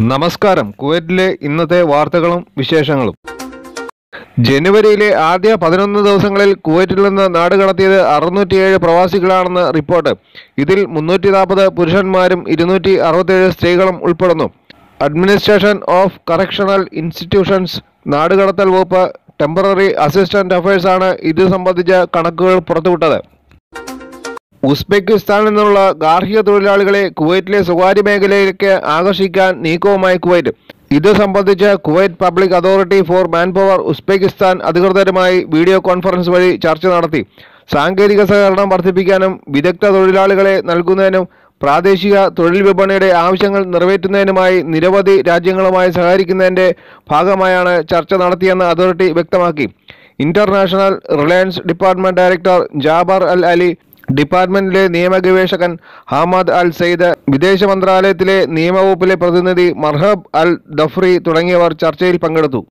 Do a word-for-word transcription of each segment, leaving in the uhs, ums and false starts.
നമസ്കാരം. കുവൈറ്റിലെ ഇന്നത്തെ വാർത്തകളും വിശേഷങ്ങളും. ജനുവരിയിലെ ആദ്യ പതിനൊന്ന് ദിവസങ്ങളിൽ കുവൈറ്റിൽ നിന്ന് നാടുകടത്തിയത് അറുന്നൂറ്റിയേഴ് പ്രവാസികളാണെന്ന് റിപ്പോർട്ട്. ഇതിൽ മുന്നൂറ്റി നാൽപ്പത് പുരുഷന്മാരും ഇരുന്നൂറ്റി അറുപത്തേഴ് സ്ത്രീകളും ഉൾപ്പെടുന്നു. അഡ്മിനിസ്ട്രേഷൻ ഓഫ് കറക്ഷണൽ ഇൻസ്റ്റിറ്റ്യൂഷൻസ് നാടുകടത്തൽ വകുപ്പ് ടെമ്പററി അസിസ്റ്റന്റ് അഫയേഴ്സ് ആണ് ഇത് സംബന്ധിച്ച കണക്കുകൾ പുറത്തുവിട്ടത്. ഉസ്ബെക്കിസ്ഥാനിൽ നിന്നുള്ള ഗാർഹിക തൊഴിലാളികളെ കുവൈറ്റിലെ സ്വകാര്യ മേഖലയിലേക്ക് ആകർഷിക്കാൻ നീക്കവുമായി കുവൈറ്റ്. ഇത് സംബന്ധിച്ച് Kuwait public authority for manpower Uzbekistan അധികൃതരുമായി വീഡിയോ കോൺഫറൻസ് വഴി ചർച്ച നടത്തി. സാങ്കേതിക സഹകരണം വർദ്ധിപ്പിക്കാനും വിദഗ്ധ തൊഴിലാളികളെ നൽകുന്നതിനും പ്രാദേശിക തൊഴിൽ വിപണിയുടെ ആവശ്യങ്ങൾ നിറവേറ്റുന്നതിനുമായി നിരവധി രാജ്യങ്ങളുമായി സഹകരിക്കുന്നതിൻ്റെ ഭാഗമായാണ് ചർച്ച നടത്തിയെന്ന് അതോറിറ്റി വ്യക്തമാക്കി. International reliance department director Jaber Al Ali, ഡിപ്പാർട്ട്മെന്റിലെ നിയമ ഗവേഷകൻ ഹമാദ് അൽ സയ്യിദ്, വിദേശ മന്ത്രാലയത്തിലെ നിയമവകുപ്പിലെ പ്രതിനിധി മർഹബ് അൽ ദഫ്രി തുടങ്ങിയവർ ചർച്ചയിൽ പങ്കെടുത്തു.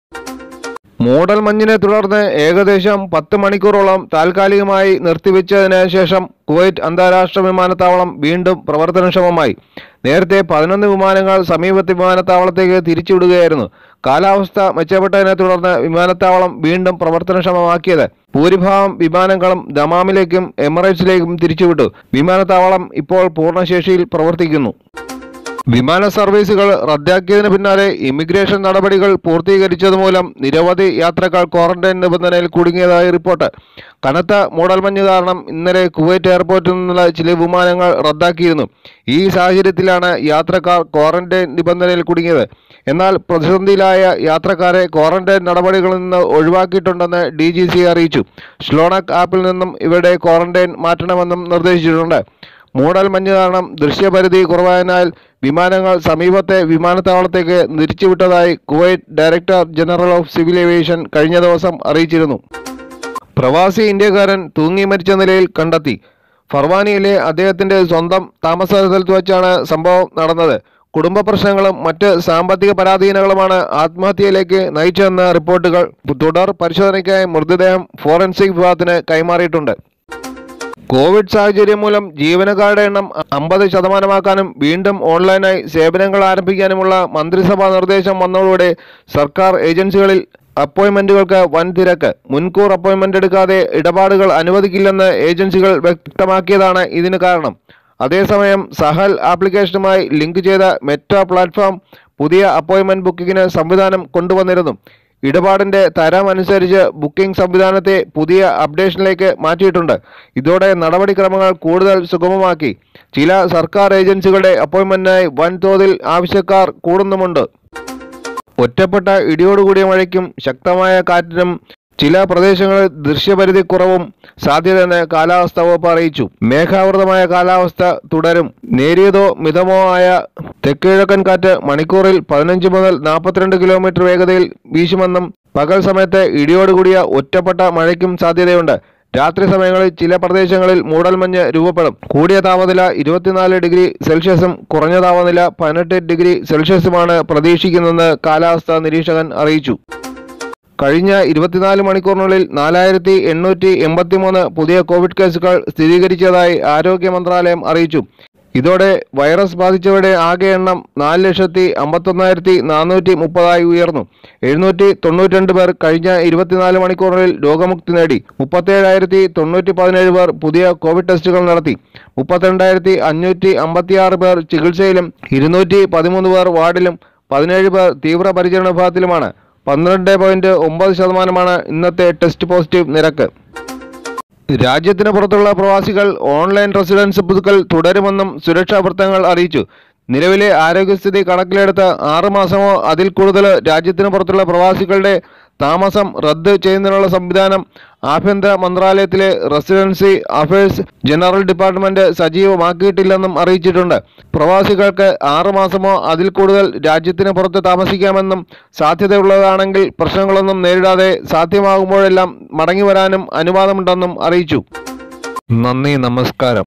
മൂടൽ മഞ്ഞിനെ തുടർന്ന് ഏകദേശം പത്ത് മണിക്കൂറോളം താൽക്കാലികമായി നിർത്തിവെച്ചതിന് ശേഷം കുവൈറ്റ് അന്താരാഷ്ട്ര വിമാനത്താവളം വീണ്ടും പ്രവർത്തനക്ഷമമായി. നേരത്തെ പതിനൊന്ന് വിമാനങ്ങൾ സമീപത്തെ വിമാനത്താവളത്തേക്ക് തിരിച്ചുവിടുകയായിരുന്നു. കാലാവസ്ഥ മെച്ചപ്പെട്ടതിനെ തുടർന്ന് വിമാനത്താവളം വീണ്ടും പ്രവർത്തനക്ഷമമാക്കിയത്. ഭൂരിഭാഗം വിമാനങ്ങളും ദമാമിലേക്കും എമിറേറ്റ്സിലേക്കും തിരിച്ചുവിട്ടു. വിമാനത്താവളം ഇപ്പോൾ പൂർണ്ണശേഷിയിൽ പ്രവർത്തിക്കുന്നു. വിമാന സർവീസുകൾ റദ്ദാക്കിയതിന് പിന്നാലെ ഇമിഗ്രേഷൻ നടപടികൾ പൂർത്തീകരിച്ചതുമൂലം നിരവധി യാത്രക്കാർ ക്വാറന്റൈൻ നിബന്ധനയിൽ കുടുങ്ങിയതായി റിപ്പോർട്ട്. കനത്ത മൂടൽമഞ്ഞ് കാരണം ഇന്നലെ കുവൈറ്റ് എയർപോർട്ടിൽ നിന്നുള്ള ചില വിമാനങ്ങൾ റദ്ദാക്കിയിരുന്നു. ഈ സാഹചര്യത്തിലാണ് യാത്രക്കാർ ക്വാറന്റൈൻ നിബന്ധനയിൽ കുടുങ്ങിയത്. എന്നാൽ പ്രതിസന്ധിയിലായ യാത്രക്കാരെ ക്വാറന്റൈൻ നടപടികളിൽ നിന്ന് ഒഴിവാക്കിയിട്ടുണ്ടെന്ന് ഡി ജി സി അറിയിച്ചു. സ്ലോണക് ആപ്പിൽ നിന്നും ഇവരുടെ ക്വാറന്റൈൻ മാറ്റണമെന്നും നിർദ്ദേശിച്ചിട്ടുണ്ട്. മൂടൽ മഞ്ഞ് കാരണം ദൃശ്യപരിധി കുറവായതിനാൽ വിമാനങ്ങൾ സമീപത്തെ വിമാനത്താവളത്തേക്ക് തിരിച്ചുവിട്ടതായി Kuwait director general of civil aviation കഴിഞ്ഞ ദിവസം അറിയിച്ചിരുന്നു. പ്രവാസി ഇന്ത്യക്കാരൻ തൂങ്ങി മരിച്ച നിലയിൽ കണ്ടെത്തി. ഫർവാനിയിലെ അദ്ദേഹത്തിന്റെ സ്വന്തം താമസ സ്ഥലത്ത് വെച്ചാണ് സംഭവം നടന്നത്. കുടുംബ പ്രശ്നങ്ങളും മറ്റ് സാമ്പത്തിക പരാധീനങ്ങളുമാണ് ആത്മഹത്യയിലേക്ക് നയിച്ചതെന്ന റിപ്പോർട്ടുകൾ. തുടർ പരിശോധനയ്ക്കായി മൃതദേഹം ഫോറൻസിക് വിഭാഗത്തിന് കൈമാറിയിട്ടുണ്ട്. കോവിഡ് സാഹചര്യം മൂലം ജീവനക്കാരുടെ എണ്ണം അമ്പത് ശതമാനമാക്കാനും വീണ്ടും ഓൺലൈനായി സേവനങ്ങൾ ആരംഭിക്കാനുമുള്ള മന്ത്രിസഭാ നിർദ്ദേശം വന്നതോടെ സർക്കാർ ഏജൻസികളിൽ അപ്പോയിന്റ്മെന്റുകൾക്ക് വൻ തിരക്ക്. മുൻകൂർ അപ്പോയിന്റ്മെന്റ് എടുക്കാതെ ഇടപാടുകൾ അനുവദിക്കില്ലെന്ന് ഏജൻസികൾ വ്യക്തമാക്കിയതാണ് ഇതിന് കാരണം. അതേസമയം സഹൽ ആപ്ലിക്കേഷനുമായി ലിങ്ക് ചെയ്ത മെറ്റ പ്ലാറ്റ്ഫോം പുതിയ അപ്പോയിന്റ്മെന്റ് ബുക്കിങ്ങിന് സംവിധാനം കൊണ്ടുവന്നിരുന്നു. ഇടപാടിന്റെ തരം അനുസരിച്ച് ബുക്കിംഗ് സംവിധാനത്തെ പുതിയ അപ്ഡേഷനിലേക്ക് മാറ്റിയിട്ടുണ്ട്. ഇതോടെ നടപടിക്രമങ്ങൾ കൂടുതൽ സുഗമമാക്കി. ചില സർക്കാർ ഏജൻസികളുടെ അപ്പോയിന്റ്മെന്റിനായി വൻതോതിൽ ആവശ്യക്കാർ കൂടുന്നുമുണ്ട്. ഒറ്റപ്പെട്ട ഇടിയോടുകൂടിയ മഴയ്ക്കും ശക്തമായ കാറ്റിനും ചില പ്രദേശങ്ങളിൽ ദൃശ്യപരിധി കുറവും സാധ്യതയെന്ന് കാലാവസ്ഥാ വകുപ്പ് അറിയിച്ചു. മേഘാവൃതമായ കാലാവസ്ഥ തുടരും. നേരിയതോ മിതമോ ആയ തെക്കുകിഴക്കൻ കാറ്റ് മണിക്കൂറിൽ പതിനഞ്ച് മുതൽ നാൽപ്പത്തിരണ്ട് കിലോമീറ്റർ വേഗതയിൽ വീശുമെന്നും പകൽ സമയത്ത് ഇടിയോടുകൂടിയ ഒറ്റപ്പെട്ട മഴയ്ക്കും സാധ്യതയുണ്ട്. രാത്രി സമയങ്ങളിൽ ചില പ്രദേശങ്ങളിൽ മൂടൽമഞ്ഞ് രൂപപ്പെടും. കൂടിയ താപനില ഇരുപത്തിനാല് ഡിഗ്രി സെൽഷ്യസും കുറഞ്ഞ താപനില പതിനെട്ട് ഡിഗ്രി സെൽഷ്യസുമാണ് പ്രതീക്ഷിക്കുന്നതെന്ന് കാലാവസ്ഥാ നിരീക്ഷകൻ അറിയിച്ചു. കഴിഞ്ഞ ഇരുപത്തിനാല് മണിക്കൂറിനുള്ളിൽ നാലായിരത്തി എണ്ണൂറ്റി എൺപത്തി മൂന്ന് പുതിയ കോവിഡ് കേസുകൾ സ്ഥിരീകരിച്ചതായി ആരോഗ്യ മന്ത്രാലയം അറിയിച്ചു. ഇതോടെ വൈറസ് ബാധിച്ചവരുടെ ആകെ എണ്ണം നാല് ലക്ഷത്തി അമ്പത്തൊന്നായിരത്തി നാനൂറ്റി മുപ്പതായി ഉയർന്നു. എഴുന്നൂറ്റി തൊണ്ണൂറ്റി രണ്ട് പേർ കഴിഞ്ഞ ഇരുപത്തിനാല് മണിക്കൂറിൽ രോഗമുക്തി നേടി. മുപ്പത്തേഴായിരത്തി തൊണ്ണൂറ്റി പതിനേഴ് പേർ പുതിയ കോവിഡ് ടെസ്റ്റുകൾ നടത്തി. മുപ്പത്തിരണ്ടായിരത്തി അഞ്ഞൂറ്റി അമ്പത്തി ആറ് പേർ ചികിത്സയിലും ഇരുന്നൂറ്റി പതിമൂന്ന് പേർ വാർഡിലും പതിനേഴ് പേർ തീവ്രപരിചരണ വിഭാഗത്തിലുമാണ്. പന്ത്രണ്ട് പോയിന്റ് ഒമ്പത് ശതമാനമാണ് ഇന്നത്തെ ടെസ്റ്റ് പോസിറ്റീവ് നിരക്ക്. രാജ്യത്തിന് പുറത്തുള്ള പ്രവാസികൾ ഓൺലൈൻ റെസിഡൻസ് പുതുക്കൽ തുടരുമെന്നും സുരക്ഷാ വൃത്തങ്ങൾ അറിയിച്ചു. നിലവിലെ ആരോഗ്യസ്ഥിതി കണക്കിലെടുത്ത് ആറ് മാസമോ അതിൽ കൂടുതൽ രാജ്യത്തിന് പുറത്തുള്ള പ്രവാസികളുടെ താമസം റദ്ദ് ചെയ്യുന്നതിനുള്ള സംവിധാനം ആഭ്യന്തര മന്ത്രാലയത്തിലെ റെസിഡൻസി അഫയേഴ്സ് ജനറൽ ഡിപ്പാർട്ട്മെന്റ് സജീവമാക്കിയിട്ടില്ലെന്നും അറിയിച്ചിട്ടുണ്ട്. പ്രവാസികൾക്ക് ആറ് മാസമോ അതിൽ കൂടുതൽ രാജ്യത്തിന് പുറത്ത് താമസിക്കാമെന്നും സാധ്യതയുള്ളതാണെങ്കിൽ പ്രശ്നങ്ങളൊന്നും നേരിടാതെ സാധ്യമാകുമ്പോഴെല്ലാം മടങ്ങി വരാനും അനുവാദമുണ്ടെന്നും അറിയിച്ചു. നന്ദി, നമസ്കാരം.